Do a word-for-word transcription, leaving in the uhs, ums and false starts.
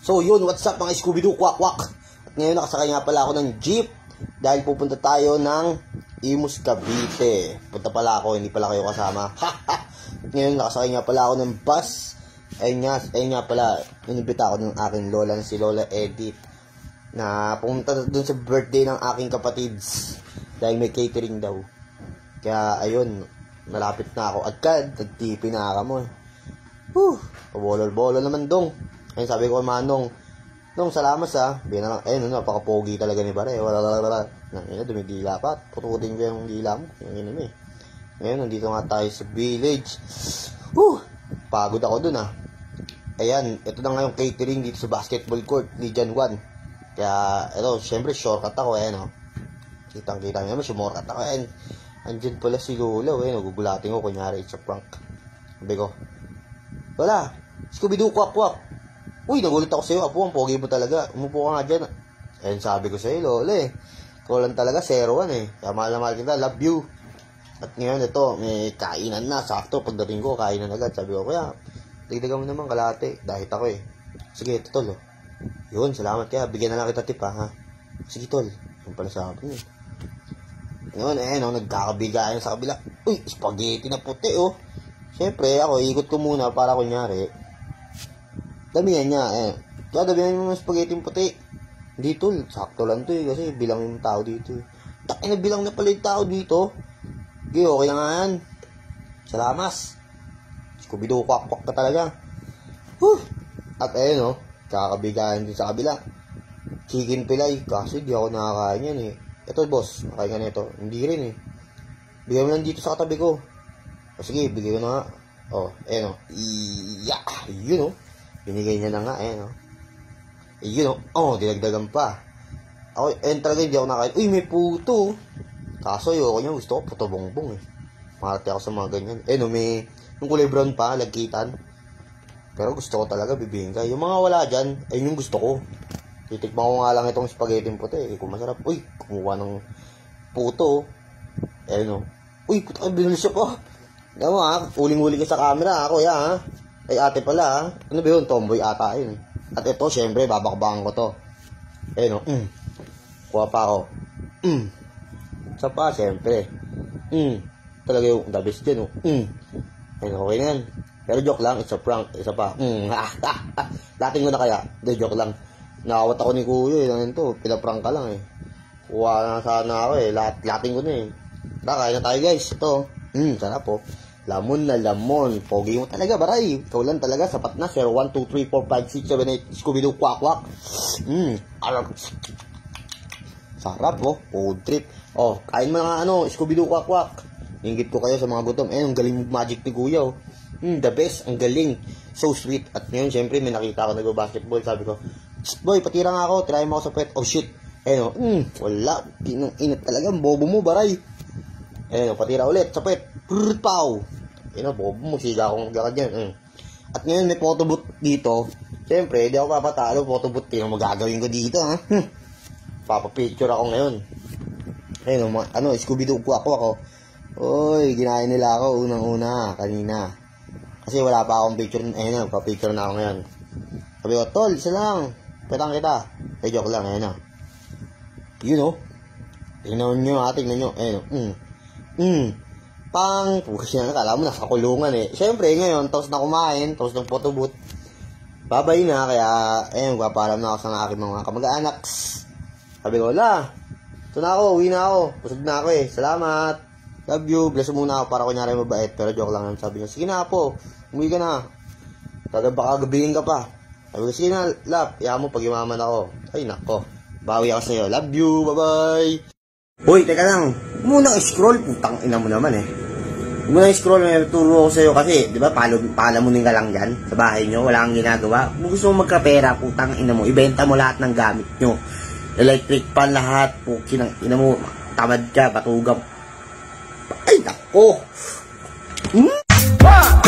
So yun, what's up mga Scooby-Doo, kwak kwak. At ngayon nakasakay nga pala ako ng jeep dahil pupunta tayo ng Imus, Cavite. Punta pala ako, hindi pala kayo kasama. At ngayon nakasakay nga pala ako ng bus. Ayun nga, ayun nga pala, inibita ako ng aking lola na si Lola Edith na pumunta dun sa birthday ng aking kapatids dahil may catering daw. Kaya ayun, malapit na ako agad, nagtipi na ako mo eh. Whew, pabolol-bolol naman dong. Ayun sabi ko kay Manong, Nong, salamat sa, bina lang, ayun, napaka-pogi talaga ni Bare, wala wala wala, nang ina, dumigila pa, pututin ko yung gila mo, yung ina mo eh. Ngayon, nandito nga tayo sa village. Whew, pagod ako dun ah. Ayan, ito na nga yung catering dito sa basketball court ni John Juan. Kaya, ito, syempre, shortcut ako, ayan o. Kitang-kita nyo naman, shortcut ako, ayan. Andyan pala si Lola, ayan, nagugulating ko, kunyari, it's a prank. Sabi ko, wala, Scooby-Doo, kwak-kwak. Uy, nagulat ako sa'yo, apo, ang pogi mo talaga. Umupo ka nga dyan. Ayun, sabi ko sa'yo, Lola eh. Ikaw lang talaga, zero one eh. Kaya mahal na mahal kita, love you. At ngayon, ito, may kainan na. Sakto, pagdating ko, kainan agad. Sabi ko, kaya, dagdagan mo naman kalate. Dahil ako eh. Sige, ito, tol. Oh. Yun, salamat kaya. Bigyan na lang kita tip, ha. ha? Sige, tol. Yung pala sa akin eh. Ngayon, eh, no, nagkakabigayan sa kabila. Uy, spaghetti na puti, oh. Siyempre, ako, ikot ko muna para kunyari. Damihan niya, eh. Kaya damihan mo ng spaghetti puti. Hindi, tol. Sakto lang to eh. Kasi bilang yung tao dito eh. Takin na bilang na pala yung tao dito. Okay, okay na nga yan. Salamat. Scooby-Doo, kwak-kwak ka talaga. Whew. At ayun, oh. Kakabigayan din sa kabila. Chicken pilay. Kasi di ako nakakain yan eh. Ito, boss. Nakain ka na ito. Hindi rin eh. Bigay mo lang dito sa katabi ko. O sige, bigay ko na nga. Oh, ayun, oh. Iya. Yun, oh. Binigay niya na nga, eh, no? Eh, yun, oh, oh, dinagdagan pa. Ako, eh, talaga hindi ako nakain. Uy, may puto. Kaso, ayoko niya, gusto ko puto bongbong, eh. Makarte ako sa mga ganyan. Eh, no, may, yung kulay brown pa, lagkitan. Pero gusto ko talaga, bibingka. Yung mga wala dyan, ayun yung gusto ko. Titikman ko nga lang itong spaghetti puti, eh, kung masarap. Uy, kumuha ng puto. Eh, no? Uy, puto, binili siya pa. Nga mo, ha? Uling-uli ka sa camera, ako, ya, ha? Ay, ate pala, ha? Ano ba yun? Tomboy ata yun. At ito, syempre, babakbakan ko to. Eh, no? Mm. Kuha pa ako. Mm. Isa pa, syempre. Mm. Talaga yung the best dyan, oh. Mm. Ay, okay na yan. Pero joke lang, it's a prank. Isa pa. Mm. Dating ko na kaya. Hindi, joke lang. Nakawat ako ni Kuya, eh. Nangin to, pinaprank ka lang, eh. Kuha na sana ako, eh. Lat lating ko na, eh. Tara, kaya na tayo, guys. Ito. Mm, sarap, oh. Lamon na lamon. Pogi mo talaga, baray. Ikaw lang talaga, sapat na. zero, one, two, three, four, five, six, seven, eight. Scooby-Doo, kwak, kwak. Mmm. Sarap, oh. Food trip. Oh, kain mo nga, ano, Scooby-Doo, kwak, kwak. Ingit ko kayo sa mga gutom. Eh, ang galing magic ni Kuya, oh. Hmm, the best. Ang galing. So sweet. At ngayon, syempre, may nakita ako nag-basketball. Sabi ko, boy, patira nga ako. Try mo ako sa pet. Oh, shit. Eh, no. Hmm, wala. Inong init talaga. Bobo mo, baray. Eh, no, patira ulit sa pet. Prrr, pow. Eh, no, bobo mo. Siga akong magkakad yan. Mm. At ngayon, may photobooth dito. Siyempre, di ako papatalo. Photobooth. Tingnan mo gagawin ko dito, ha? Hmm. Papapicture ako ngayon. Eh, no, ano, Scooby-Doo ko ako ako. Uy, ginahin nila ako unang-una. Kanina. Kasi wala pa akong picture. Eh, no, papicture na ako ngayon. Sabi ko, tol, isa lang. Petang kita. Eh, joke lang, eh, no. You know. Tingnan nyo, ha? Tingnan nyo. Eh, no. Mm. Mm. Pang, pukas na, nakala mo nasa kulungan eh. Siyempre, ngayon, tapos na kumain, tapos ng photobooth. Babay na, kaya, eh, magpapalam na ako sa aking mga kamag-anak. Sabi ko, wala. Ito na ako, uwi na ako. Pusog na ako eh. Salamat. Love you. Bless mo muna ako para kunyari mabait. Pero joke lang. Sabi niya, sige na po. Umuwi ka na. Kagab baka gabihin ka pa. Sabi ko, sige na, love. Iyan mo pag imaman ako. Ay, nako. Bawi ako sa'yo. Love you. Bye-bye. Uy, teka lang. Muna scroll. Putang ina mo naman eh. Muna scroll, may turo ko sa'yo kasi, di ba, palo, palamunin ka lang dyan sa bahay nyo, wala kang ginagawa. Kung gusto mo magkapera, putang ina mo, ibenta mo lahat ng gamit nyo. Electric pan lahat, pukin ang ina mo, tamad ka, batugang. Ay, nako! Hmm?